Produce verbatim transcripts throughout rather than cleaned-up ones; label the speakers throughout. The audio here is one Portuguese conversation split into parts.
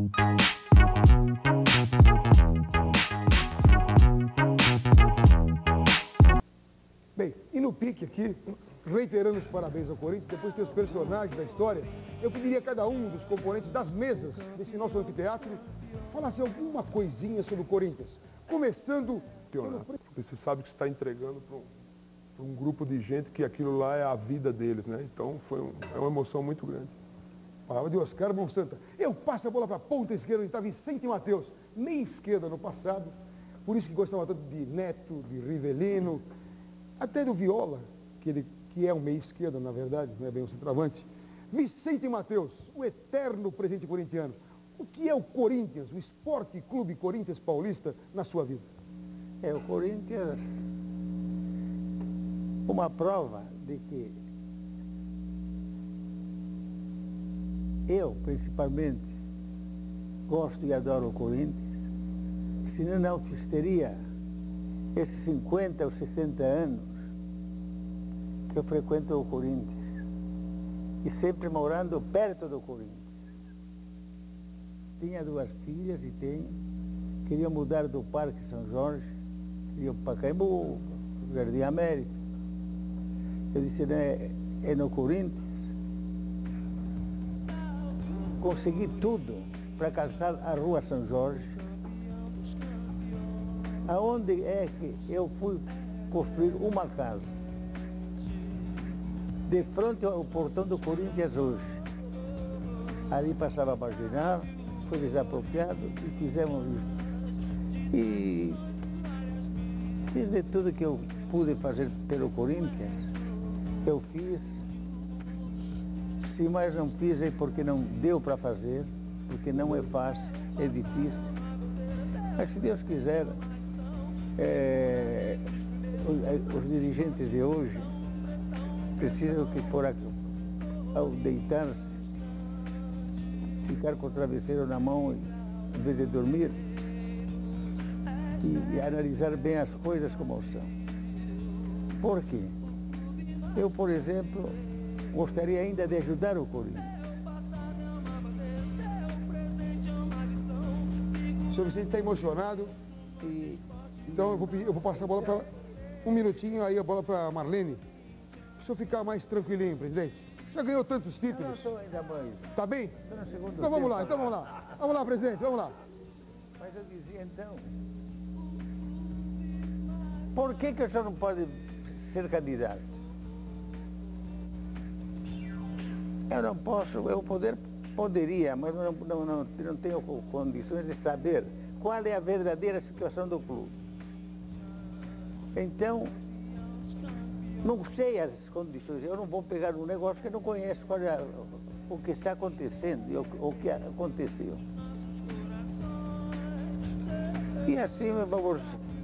Speaker 1: Bem, e no pique aqui, reiterando os parabéns ao Corinthians, depois de ter os personagens da história, eu pediria a cada um dos componentes das mesas desse nosso anfiteatro falasse alguma coisinha sobre o Corinthians. Começando...
Speaker 2: Pelo... Você sabe que você está entregando para um, para um grupo de gente que aquilo lá é a vida deles, né? Então foi um, é uma emoção muito grande.
Speaker 1: Palavra de Oscar Monsanta. Eu passo a bola para a ponta esquerda, onde está Vicente Matheus, meia esquerda no passado, por isso que gostava tanto de Neto, de Rivelino, até do Viola, que, ele, que é um meia esquerda, na verdade, não é bem um centroavante. Vicente Matheus, o eterno presente corintiano. O que é o Corinthians, o Esporte Clube Corinthians Paulista, na sua vida?
Speaker 3: É, o Corinthians, uma prova de que eu, principalmente, gosto e adoro o Corinthians, senão não teria esses cinquenta ou sessenta anos que eu frequento o Corinthians e sempre morando perto do Corinthians. Tinha duas filhas e tenho, queria mudar do Parque São Jorge, queria para Pacaembu, Jardim América. Eu disse, né, é no Corinthians. Consegui tudo para casar a Rua São Jorge, aonde é que eu fui construir uma casa, de frente ao portão do Corinthians hoje. Ali passava a marginal, foi desapropriado e fizemos isso. E fiz de tudo que eu pude fazer pelo Corinthians, eu fiz. Se mais não fiz é porque não deu para fazer, porque não é fácil, é difícil. Mas se Deus quiser, é, os, os dirigentes de hoje precisam que por ao deitar-se, ficar com o travesseiro na mão em vez de dormir e, e analisar bem as coisas como são. Por quê? Eu, por exemplo, gostaria ainda de ajudar o Corinthians.
Speaker 1: O senhor Vicente está emocionado, e, então eu vou, pedir, eu vou passar a bola para um minutinho, aí a bola para a Marlene. Para o senhor ficar mais tranquilinho, presidente. Já ganhou tantos títulos.
Speaker 3: Eu não estou ainda mais.
Speaker 1: Tá bem?
Speaker 3: Estou no segundo
Speaker 1: Então vamos
Speaker 3: tempo.
Speaker 1: lá, então vamos lá. Vamos lá, presidente, vamos lá.
Speaker 3: Mas eu dizia então, por que que o senhor não pode ser candidato? Eu não posso, eu poder, poderia, mas não, não, não, não tenho condições de saber qual é a verdadeira situação do clube. Então, não sei as condições, eu não vou pegar um negócio que eu não conheço qual é o que está acontecendo e o, o que aconteceu. E assim vamos,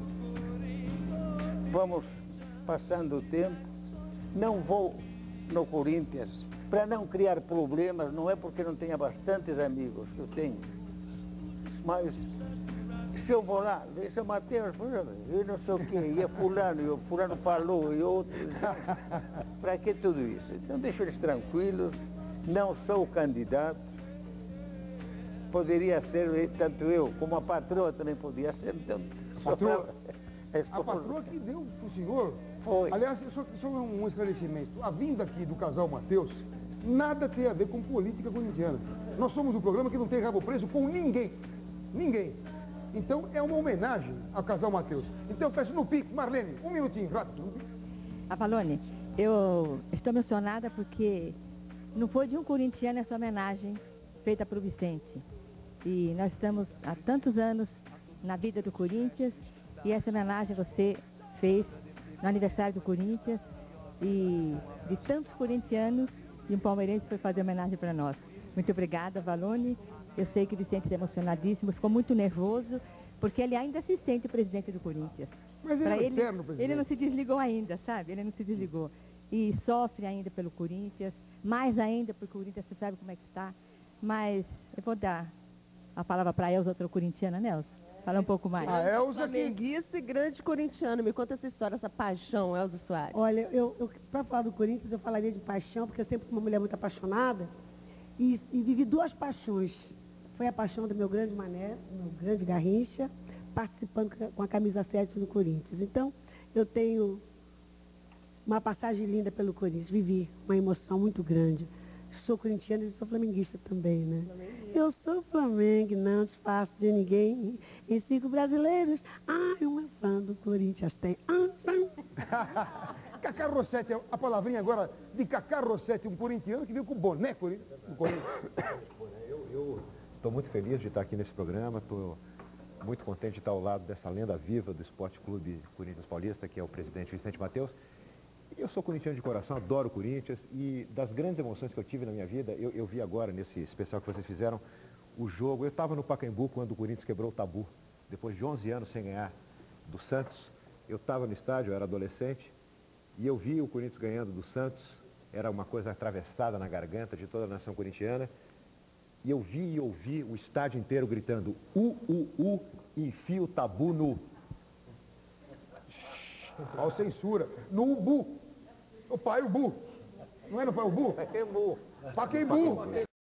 Speaker 3: vamos passando o tempo. Não vou no Corinthians para não criar problemas, não é porque não tenha bastantes amigos que eu tenho, mas se eu vou lá, deixa o Matheus, eu não sei o quê, e a fulano, e o fulano falou, e outro, para que tudo isso? Então deixo eles tranquilos, não sou candidato, poderia ser, tanto eu como a patroa também podia ser, então...
Speaker 1: A patroa?
Speaker 3: Pra...
Speaker 1: A patroa que deu para o senhor?
Speaker 3: Foi.
Speaker 1: Aliás, só, só um esclarecimento, a vinda aqui do casal Matheus nada tem a ver com política corintiana. Nós somos um programa que não tem rabo preso com ninguém, ninguém. Então, é uma homenagem ao casal Matheus. Então, peço no pique, Marlene, um minutinho, rápido.
Speaker 4: Avalone, eu estou emocionada porque não foi de um corintiano essa homenagem feita para o Vicente. E nós estamos há tantos anos na vida do Corinthians e essa homenagem você fez no aniversário do Corinthians e de tantos corintianos e um palmeirense foi fazer homenagem para nós. Muito obrigada, Avalone. Eu sei que o Vicente está emocionadíssimo, ficou muito nervoso, porque ele ainda se sente presidente do Corinthians.
Speaker 1: Mas ele
Speaker 4: pra
Speaker 1: é
Speaker 4: ele,
Speaker 1: eterno presidente.
Speaker 4: Ele não se desligou ainda, sabe? Ele não se desligou. E sofre ainda pelo Corinthians, mais ainda porque o Corinthians, você sabe como é que está. Mas eu vou dar a palavra para a Elza, outra corintiana, Nelson. Fala um pouco mais.
Speaker 1: A Elza que...
Speaker 5: Flamenguista e grande corintiano. Me conta essa história, essa paixão, Elza Soares.
Speaker 6: Olha, eu, eu para falar do Corinthians, eu falaria de paixão, porque eu sempre fui uma mulher muito apaixonada. E, e vivi duas paixões foi a paixão do meu grande Mané, do meu grande Garrincha, participando com a camisa sete do Corinthians. Então, eu tenho uma passagem linda pelo Corinthians, vivi uma emoção muito grande. Sou corintiana e sou flamenguista também, né? Flamenguista. Eu sou Flamengo, não desfaço de ninguém. Em cinco brasileiros, ai, uma fã do Corinthians tem. Ah,
Speaker 1: Cacá Rossetti, a palavrinha agora de Cacá Rossetti, um corintiano que veio com boné do Corinthians.
Speaker 7: Eu estou muito feliz de estar aqui nesse programa, estou muito contente de estar ao lado dessa lenda viva do Esporte Clube Corinthians Paulista, que é o presidente Vicente Mateus. Eu sou corintiano de coração, adoro o Corinthians e das grandes emoções que eu tive na minha vida, eu, eu vi agora nesse especial que vocês fizeram, o jogo. Eu estava no Pacaembu quando o Corinthians quebrou o tabu, depois de onze anos sem ganhar do Santos. Eu estava no estádio, eu era adolescente, e eu vi o Corinthians ganhando do Santos, era uma coisa atravessada na garganta de toda a nação corintiana, e eu vi e ouvi o estádio inteiro gritando, u, u, u, enfia o tabu no...
Speaker 1: Ó, censura. No Ubu. O pai Ubu. Não é no pai Ubu?
Speaker 7: Pacaembu.
Speaker 1: Pacaembu.